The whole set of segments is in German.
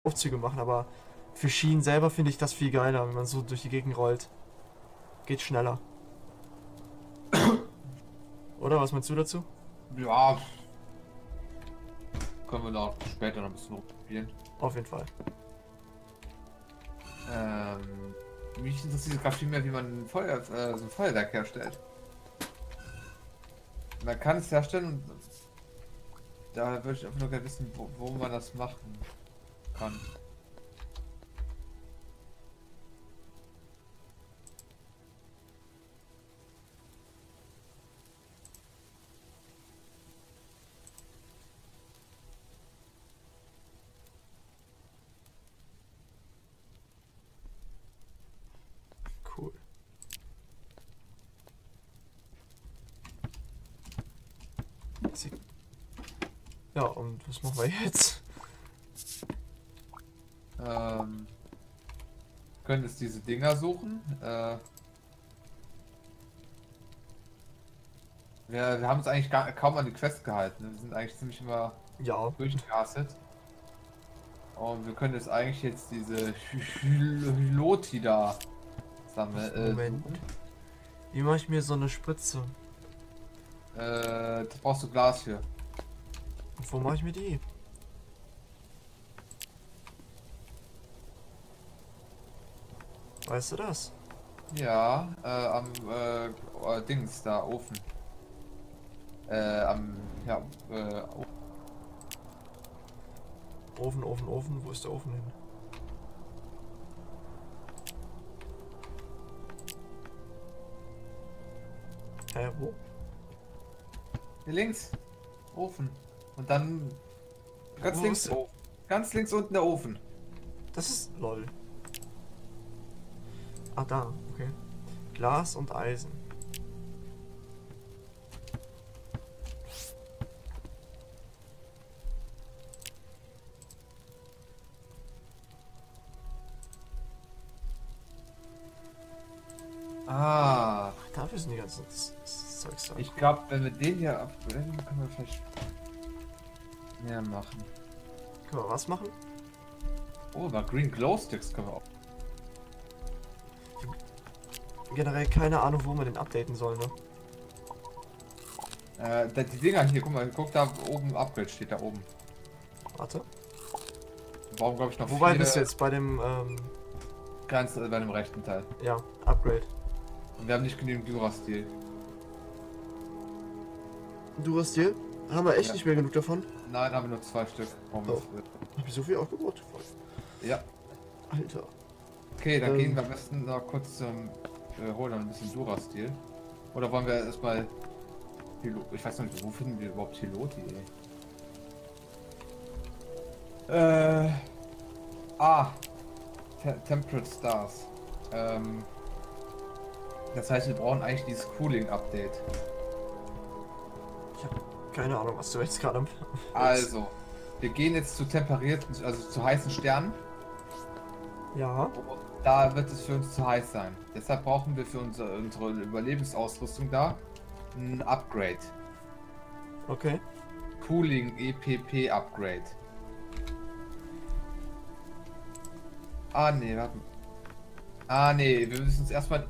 Aufzüge machen, aber für Schienen selber finde ich das viel geiler, wenn man so durch die Gegend rollt. Geht schneller. Oder was meinst du dazu? Ja, können wir da später noch ein bisschen rumspielen. Auf jeden Fall. Mich interessiert gerade viel mehr, wie man so ein Feuerwerk herstellt. Man kann es herstellen und da würde ich einfach nur gerne wissen, wo man das machen kann. Cool. Ja, und was machen wir jetzt? Können jetzt diese Dinger suchen. Wir haben uns eigentlich kaum an die Quest gehalten. Wir sind eigentlich ziemlich immer Ja. durchgerastet. Und wir können jetzt eigentlich diese Hyloti da sammeln. Moment. Wie mache ich mir so eine Spritze? Das brauchst du Glas für. Und wo mache ich mir die? Weißt du das? Ja, am Dings da, Ofen. Ja, Ofen. Wo ist der Ofen hin? Wo? hier links. Ofen. Und dann ganz Wo links ist der? Ofen. Ganz links unten der Ofen. Das ist lol. Ah, da, okay. Glas und Eisen. Ah, Ach, dafür sind die ganzen Zeugs da. ich glaube, wenn wir den hier upgraden, können wir vielleicht mehr machen. Können wir was machen? Oh, aber Green Glow Sticks können wir auch. Generell keine Ahnung, wo man den updaten soll, ne? Die Dinger hier, guck mal, guck da oben, Upgrade steht da oben. Warte. Warum glaube ich noch Wobei viele bist du jetzt bei dem, ganz bei dem rechten Teil. ja, Upgrade. Und wir haben nicht genügend Durastil. Durastil? Haben wir echt Ja. nicht mehr genug davon? Nein, haben wir nur 2 Stück. Warum Oh. ist Hab ich so viel aufgebaut? Ja. Alter. Okay, dann gehen wir am besten noch kurz zum holen noch ein bisschen Durastil. Oder wollen wir erstmal ich weiß noch nicht, wo finden wir überhaupt Hiloti, ey? Temperate Stars. Das heißt, wir brauchen eigentlich dieses Cooling-Update. Ich habe keine Ahnung, was du jetzt gerade. Also, wir gehen jetzt zu temperierten, also zu heißen Sternen. Ja. Da wird es für uns zu heiß sein. Deshalb brauchen wir für unsere Überlebensausrüstung da ein Upgrade. Okay. Cooling EPP Upgrade. Ah nee, warte. Ah nee, wir müssen uns erstmal.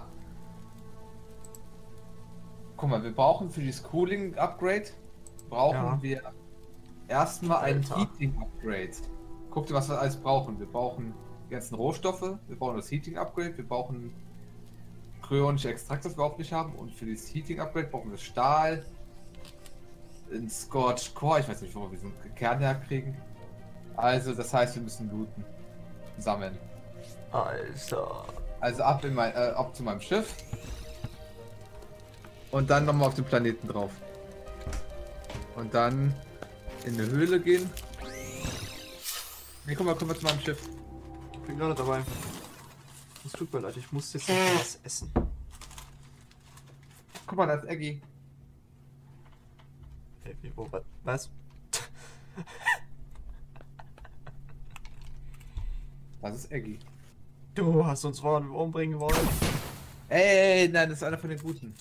Guck mal, wir brauchen für dieses Cooling Upgrade wir erstmal ein Alter. Heating Upgrade. Guck dir, was wir alles brauchen. Wir brauchen die ganzen Rohstoffe, wir brauchen das Heating Upgrade, wir brauchen kryonische Extrakte, das wir auch nicht haben, und für das Heating Upgrade brauchen wir Stahl, ein Scorched Core, ich weiß nicht, wo wir diesen Kern herkriegen. Also, das heißt, wir müssen looten, sammeln. Alter. Also ab zu meinem Schiff und dann nochmal auf den Planeten drauf. Und dann in eine Höhle gehen. Nee, guck mal zu meinem Schiff. Ich bin gerade dabei. Es tut mir leid, ich muss jetzt noch was essen. Guck mal, da ist Eggy. Hey, was? Das ist Eggy. Du hast uns vorhin umbringen wollen. Ey, nein, das ist einer von den Guten.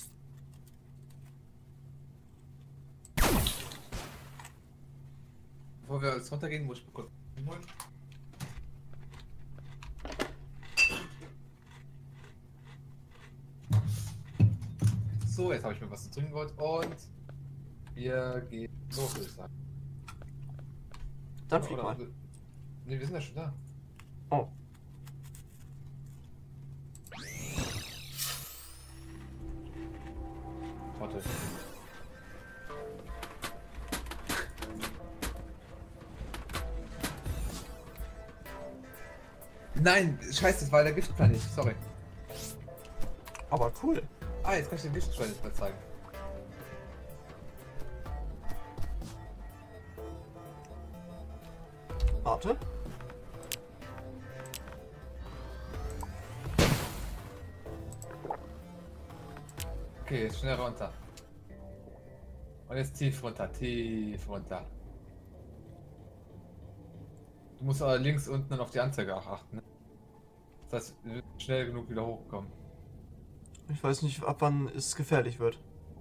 Bevor wir jetzt runtergehen, muss ich kurz holen. So, jetzt habe ich mir was zu trinken geholt und wir gehen los, würde ich sagen. Dann flieg mal. Ne, wir sind ja schon da. Oh. Warte. Nein, scheiße, das war der Giftplanet, sorry. Aber cool. Ah, jetzt kann ich den Giftplanet mal zeigen. Warte. Okay, jetzt schnell runter. Und jetzt tief runter, tief runter. Du musst aber links unten dann auf die Anzeige auch achten. Ne? Das heißt, wir müssen schnell genug wieder hochkommen. Ich weiß nicht, ab wann es gefährlich wird.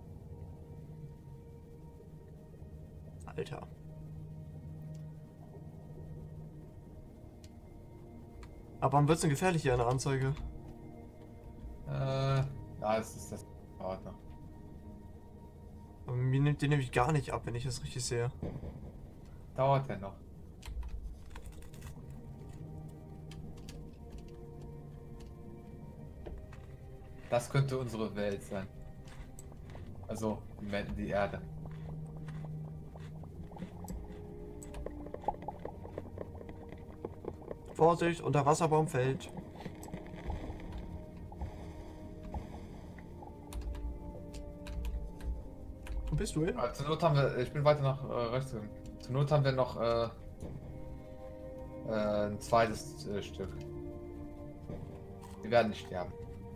Alter. Ab wann wird es denn gefährlich hier an der Anzeige? Ja, es ist das. Dauert noch. Aber mir nimmt die nämlich gar nicht ab, wenn ich das richtig sehe. Dauert ja noch. Das könnte unsere Welt sein. Also, die Erde. Vorsicht, Unterwasserbaum fällt. Wo bist du hin? Zur Not haben wir, ich bin weiter nach rechts gegangen. Zur Not haben wir noch ein zweites Stück. Wir werden nicht sterben.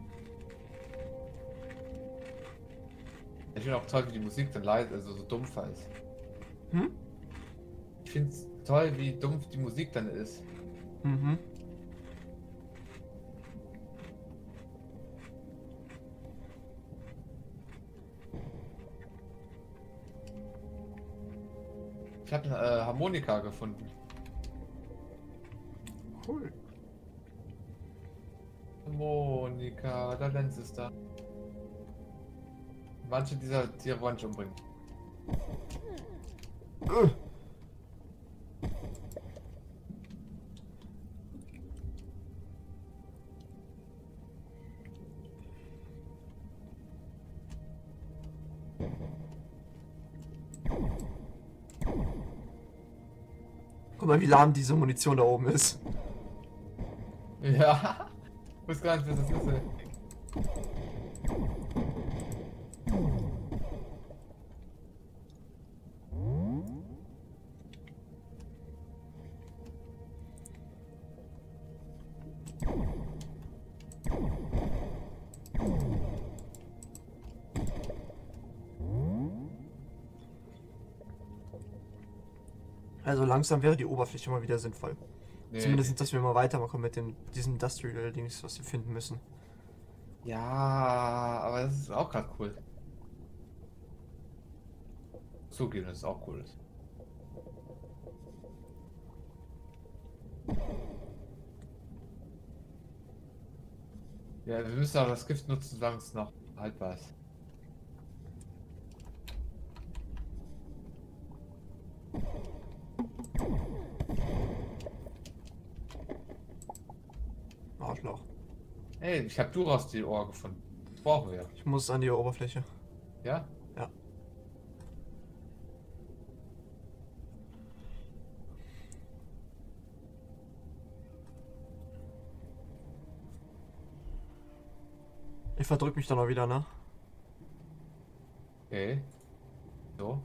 Ich finde auch toll, wie die Musik dann leise, also so dumpfer ist. Hm? Ich finde es toll, wie dumpf die Musik dann ist. Mhm. Ich habe eine Harmonika gefunden. Cool. Harmonika, der Lenz ist da. Manche dieser Tiere wollen ich umbringen. Guck mal, wie lahm diese Munition da oben ist. Ja, ich weiß gar nicht, was das ist. Ey. Also langsam wäre die Oberfläche mal wieder sinnvoll. Nee, Zumindest, dass wir mal weitermachen mit diesem Industrial-Dings, was wir finden müssen. ja, aber das ist auch gerade cool. Zugeben, das ist auch cool. Ja, wir müssen auch das Gift nutzen, solange es noch haltbar ist. Arschloch. Ey, ich habe Duras die Ohr gefunden. Das brauchen wir. Ich muss an die Oberfläche. Ja? Ja. Ich verdrück mich dann auch wieder, ne? Okay. So.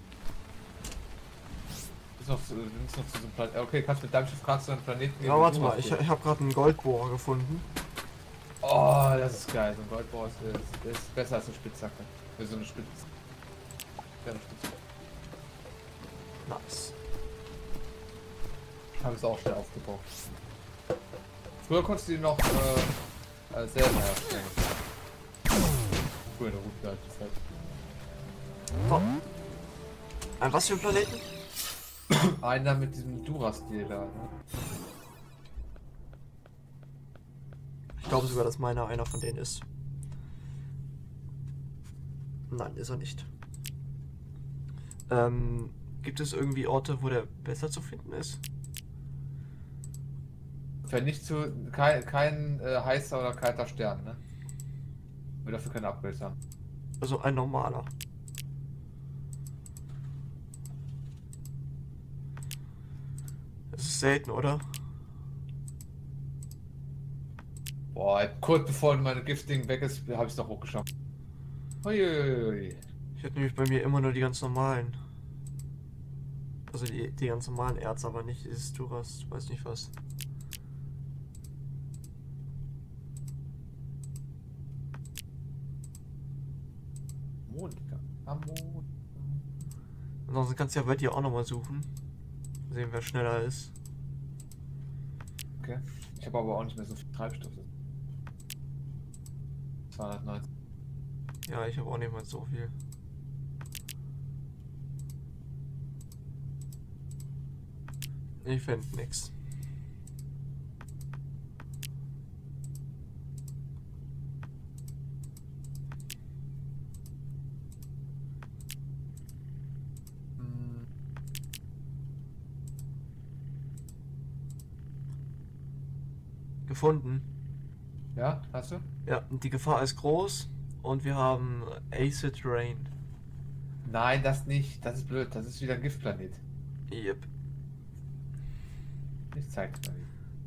Du müssen noch zu so einem Planeten. Okay, kannst du mit deinem Schiff gerade zu einem Planeten gehen? Ja, wo warte du mal, was ich tust? habe gerade einen Goldbohrer gefunden. Oh, das ist geil. So ein Goldbohr ist besser als eine Spitzhacke. Für so eine Spitze. Ja, eine Spitzhacke. Nice. Habe es auch schnell aufgebaut. Früher konntest du die noch selber herstellen. Cool, eine gute alte Zeit. Oh. Ein was für ein Planeten? Einer mit diesem Dura-Stil da, ne? Ich glaube sogar, dass meiner einer von denen ist. Nein, ist er nicht. Gibt es irgendwie Orte, wo der besser zu finden ist? Fällt nicht zu. Kein heißer oder kalter Stern, ne? Wir dafür keine Upgrades haben. Also ein normaler. Das ist selten, oder? Boah, kurz bevor meine Giftding weg ist, habe ich es noch hochgeschafft. Uiuiui. Ich hätte nämlich bei mir immer nur die ganz normalen. Also die ganz normalen Erz, aber nicht dieses Duras, weiß nicht was. Monika. Amon. Ansonsten kannst du ja bei dir auch nochmal suchen. Sehen, wer schneller ist. Okay. Ich habe aber auch nicht mehr so viel Treibstoff. 290. Ja, ich habe auch nicht mal so viel. Ich finde nix. Gefunden. Ja, hast du? Ja, die Gefahr ist groß und wir haben Acid Rain. Nein, das nicht. Das ist blöd. Das ist wieder ein Giftplanet. Yep. Ich zeig's mal.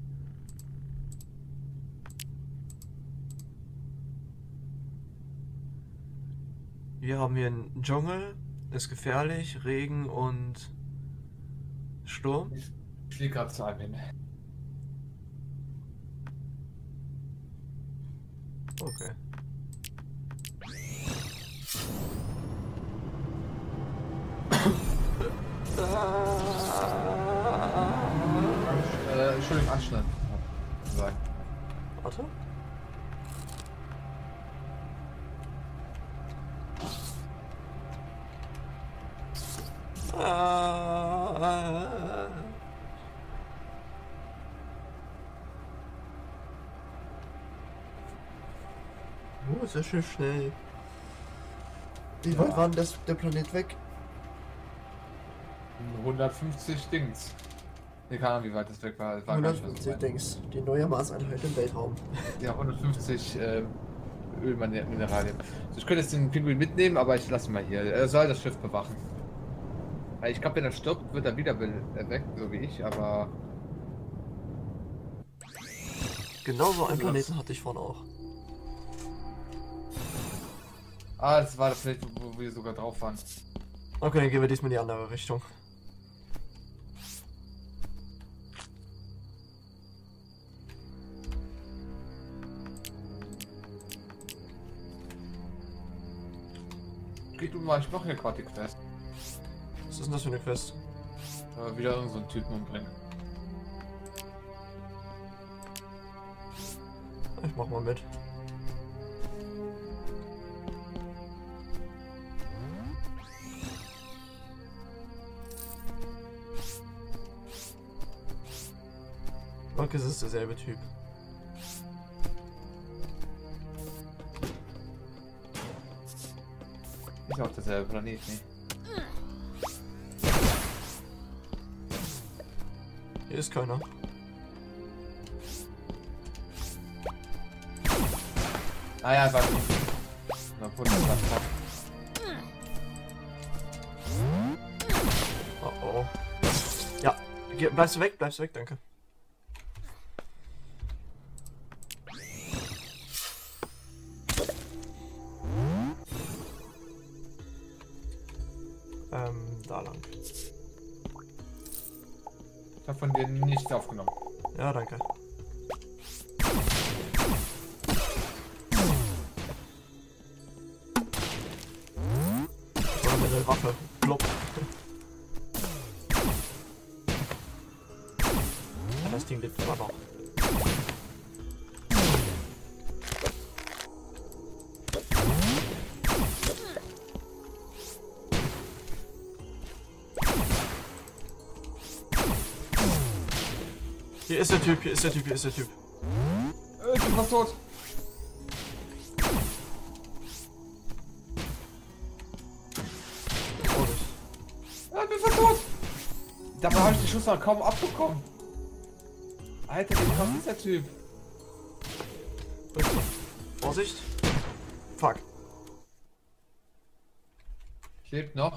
Wir haben hier einen Dschungel, ist gefährlich, Regen und Sturm. Ich fliege gerade zu einem hin. Okay. Entschuldigung, anschneiden. Sagen. Warte. Ist das schön schnell. Wie weit war denn der Planet weg? 150 Dings. Ich keine Ahnung, wie weit das weg war. Das war gar nicht mehr so 150 weit. Dings. Die neue Maßeinheit im Weltraum. Ja, 150 Ölmineralien. Also ich könnte jetzt den Pinguin mitnehmen, aber ich lasse ihn mal hier. Er soll das Schiff bewachen. Weil ich glaube, wenn er stirbt, wird er wieder weg, so wie ich, aber... Genau so einen Planeten hatte ich vorhin auch. Ah, das war das Planet, wo wir sogar drauf waren. Okay, dann gehen wir diesmal in die andere Richtung. Geht du mal, ich mache hier gerade die Quest. Was ist denn das für eine Quest? Wieder irgend so einen Typen umbringen. Ich mach mal mit. Okay, es ist derselbe Typ. Ist auch derselbe Planet, ne? Hier ist keiner. Ah ja, warte. Na, Oh oh. Ja, bleibst du weg, danke. Da lang. Ich hab von dir nichts aufgenommen. Ja, danke. Oh, mit der Waffe. Plopp. Das Ding lebt immer noch. Hier ist der Typ, hier ist der Typ, hier ist der Typ. Ich bin fast tot. Dabei habe ich den Schuss noch kaum abbekommen. Alter, wie krass ist der Typ? Vorsicht! Fuck. Lebt noch.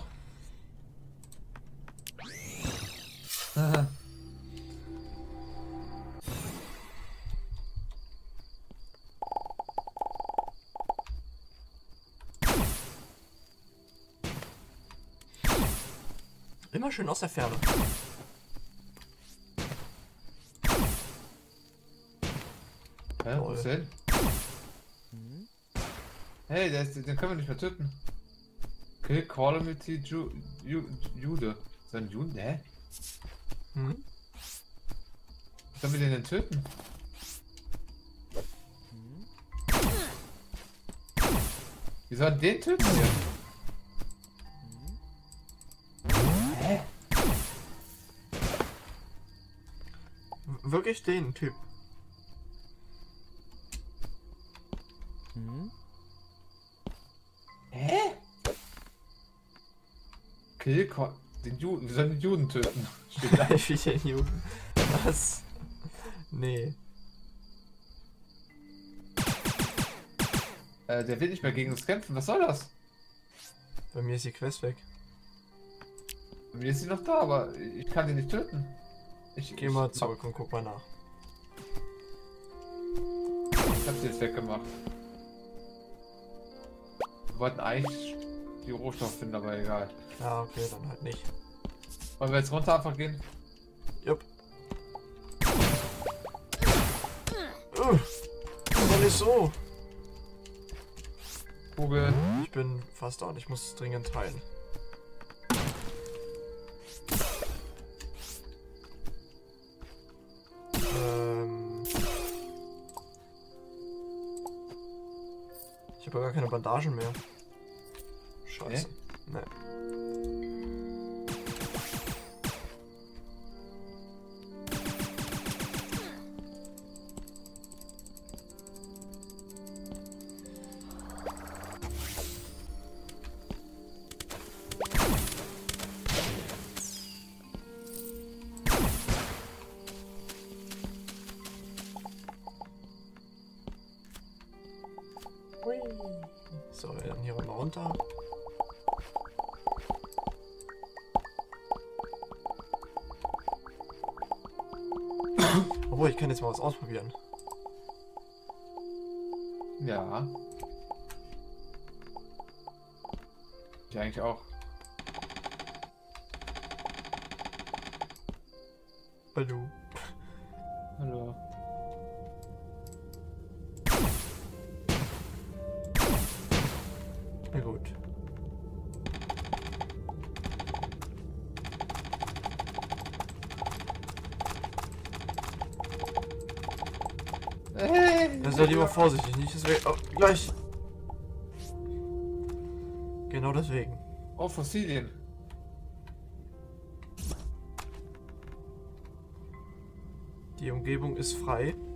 Immer schön aus der Ferne. Hä? Wo ist der hin? Hey, den können wir nicht mehr töten. Okay, Calamity Jude. Ist das ein Jude? Hä? Hm? Wie sollen wir den denn töten? Wie sollen wir den töten hier? Hä? Wirklich den Typ. Hä? Kill den Juden. Wir sollen den Juden töten. Steht da. Wie den Juden. Was? Nee. Der will nicht mehr gegen uns kämpfen. Was soll das? Bei mir ist die Quest weg. Bei mir ist sie noch da, aber ich kann den nicht töten. Ich geh mal zurück und guck mal nach. Ich hab sie jetzt weggemacht. Wir wollten eigentlich die Rohstoffe finden, aber egal. Ja, okay, dann halt nicht. Wollen wir jetzt runter einfach gehen? Jupp. Dann ist so. Kugel. Ich bin fast down, ich muss dringend heilen. Ich habe gar keine Bandagen mehr. Scheiße. Nee. So, dann hier runter. Obwohl, ich kann jetzt mal was ausprobieren. Ja. Ich eigentlich auch. Hallo. Hallo. Na gut. Hey. Sei lieber vorsichtig, nicht deswegen. Oh, gleich! Genau deswegen. Oh, Fossilien. Die Umgebung ist frei.